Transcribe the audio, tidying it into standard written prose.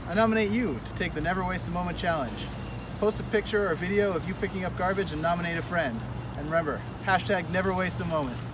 I nominate you to take the Never Waste a Moment challenge. Post a picture or video of you picking up garbage and nominate a friend. And remember, hashtag never waste a moment.